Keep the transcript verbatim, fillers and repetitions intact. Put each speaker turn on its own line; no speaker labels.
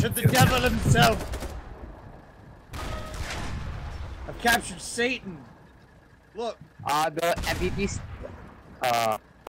captured the devil himself. I've captured Satan. Look.
Uh, the M V Ps. Uh.